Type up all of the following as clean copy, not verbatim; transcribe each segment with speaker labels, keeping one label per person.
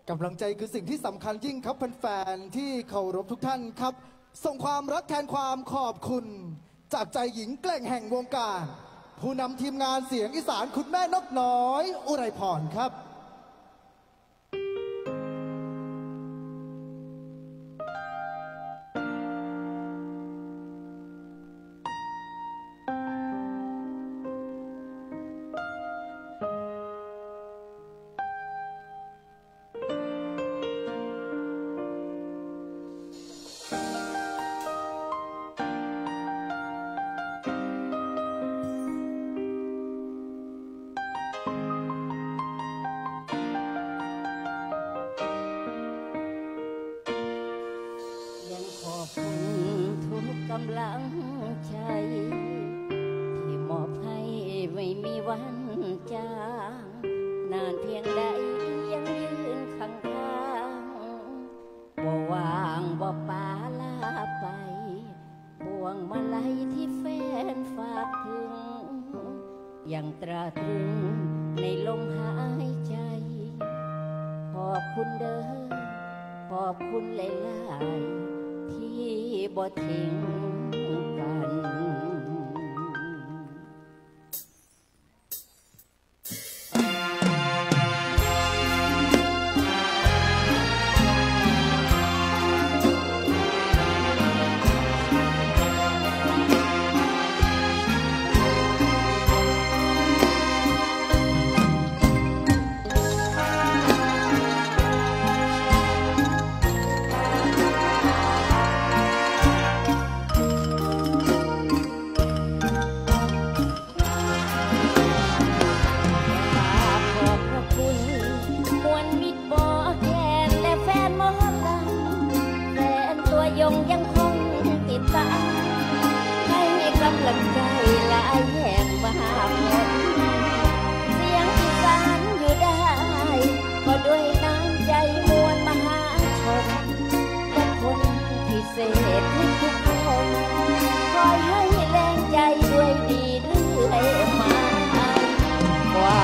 Speaker 1: กำลังใจคือสิ่งที่สำคัญยิ่งครับแฟนๆที่เคารพทุกท่านครับส่งความรักแทนความขอบคุณจากใจหญิงแกร่งแห่งวงการผู้นำทีมงานเสียงอีสานคุณแม่นกน้อยอุไรพรครับ
Speaker 2: กำลังใจที่มอบให้ไม่มีวันจางนานเพียงใดยังยืนข้างๆบ่วางบ่ปาลาไปพวงมาลัยที่แฟนฝากถึงยังตราตรึงในลมหายใจขอบคุณเด้อขอบคุณหลายๆที่บ่ทิ้งกันยังคงติดตามให้กำลังใจหลายแห่งมาหมดเสียงอีสานอยู่ได้ก็ด้วยน้ำใจมวลมหาชนและคนพิเศษทุกคนคอยให้แรงใจด้วยดีเรื่อยมากว่า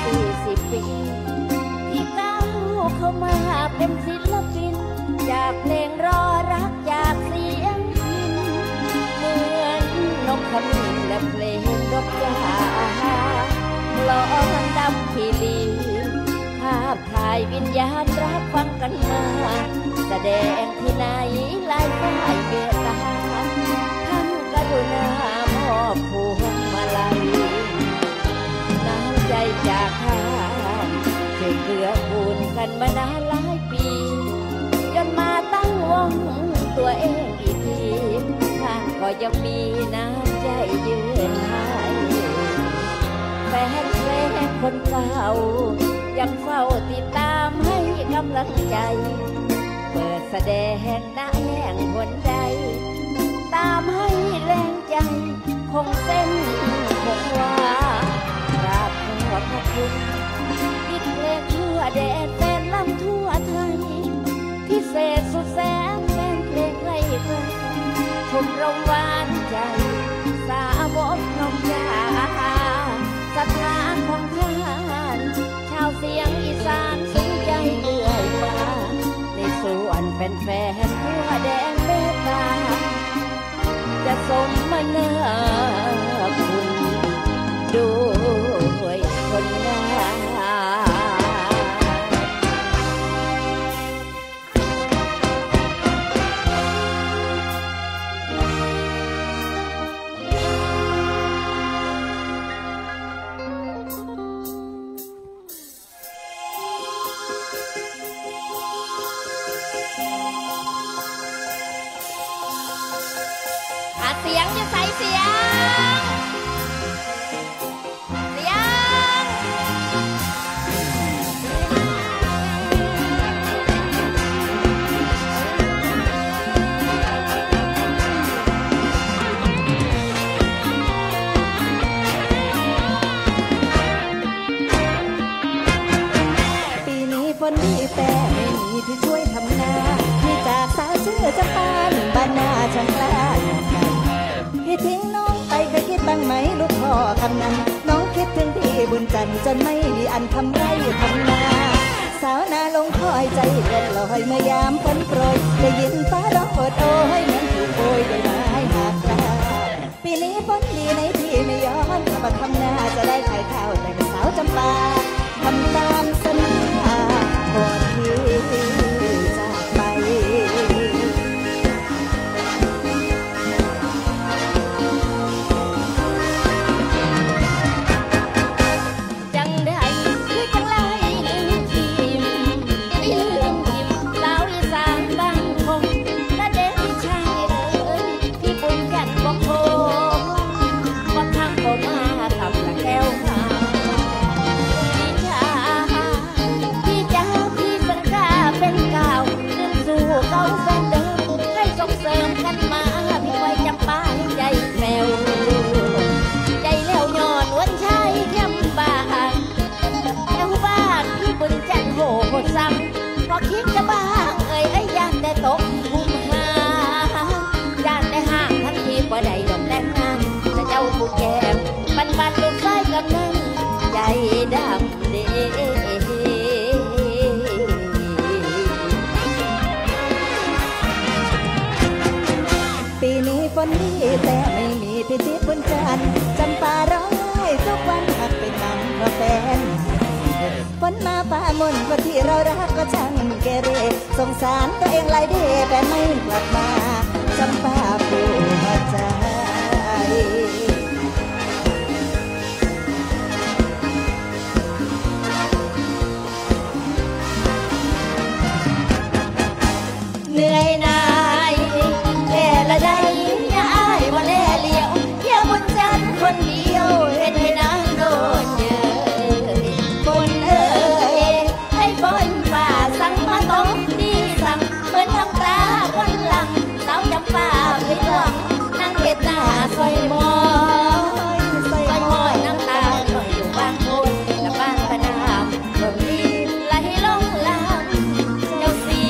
Speaker 2: 40 ปีที่ก้าวเข้ามาเป็นศิลปินจากเพลงรอรักจากเสียงพินเหมือนนกขมิ้นและเพลงดอกจาลอนดำขีรีภาพถ่ายวิญญาณรักฟังกันมาแสดงที่ไหนลายฝ่ายเมตตาท่านกรุณามอบพวงมาลัยน้ำใจจากท่านช่วยเกื้อกูลกันมานานหลายปีจนมาตั้งวงตัวเองอีกทีท่านก็ยังมีน้ำใจยืนให้แฟนเพลงคนเก่ายังเฝ้าติดตามให้กำลังใจเปิดแสดงหน้าแห่งหนใดตามให้แรงใจคงเส้นคงวากราบขอบพระคุณปิดเพลงทั่วแดนแฟนลำทั่วไทยพิเศษสุดแสนแฟนเพลงไกลไกลชมรมหวานใจสาวกนมยาศรัทธาของท่านชาวเสียงอีสานสูงใจเรื่อยมาในส่วนแฟนๆทั่วแดนเมตตาจะสมมาเนื้อคุณด้วยคนงามเสียงจะใส่เสียงปีนี้ฝนดีแต่ไม่มีที่ช่วยทำนาที่จากสาวชื่อจะปานบ้านนาช่างกล้าคิดทิ้งน้องไปเคยคิดบ้างไหมลูกพ่อคำนั้นน้องคิดถึงพี่บุญจันทร์จนไม่มีอันทำไรทำนาสาวนาลงคอยใจเลื่อนลอยเมื่อยามฝนโปรยได้ยินฟ้าร้องโอดโอยเหมือนถูกโอยได้ไม้หักลาปีนี้ฝนดีในที่ไม่ย้อนกลับมาทำนาจะได้ขายข้าวแต่สาวจำปาทำตามสัญญาก่อนที่จากไปพอคิดจะบ้างเอ้ยไอ้ยานได้ตกคุ้มหายานได้ห่างทั้งทีพอได้ดอกแต่งงานแต่เจ้าผู้แก่ปันลูกชายกำนันใจดำเด้ปีนี้ฝนดีแต่ไม่มีพิธีบุญจันทร์จำปาร้องไห้ทุกวันหักเป็นมันเพราะแฟนฝนมาป่ามนคนที่เรารักก็ช่างเกเรสงสารตัวเองหลายเดแต่ไม่กลับมาจำปาผู้หัวใจเหนื่อยหน่ายแล่ละได้อย่าอายว่าแล่เลี้ยวเที่ยวบนจันทร์คนเดียวเห็นให้นางโดนเยอะป่าสั่งมาต้องดีสั่งเหมือนน้ำตาคนหลังสาวจำป่าไม่หวังนั่งเกตาซอยมอยน้ำตาลอยอยู่บางคนกับบ้านพนามลมดีไหลลงลำเจ้าสี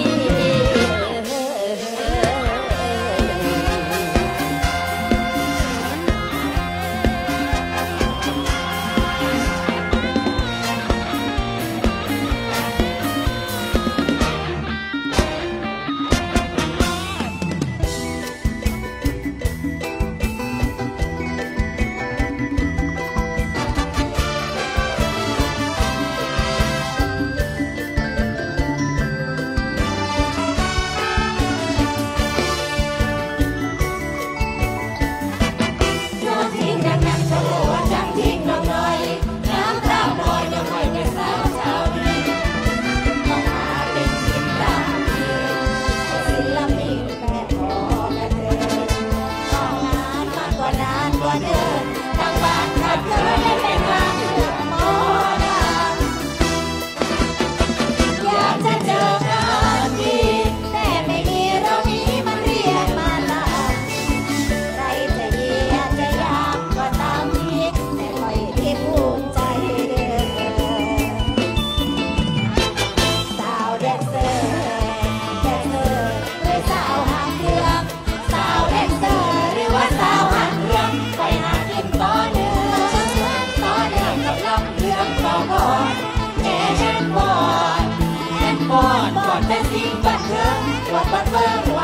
Speaker 3: ก่อนเป็นสิ่งบันเทิงปวดบันเทิง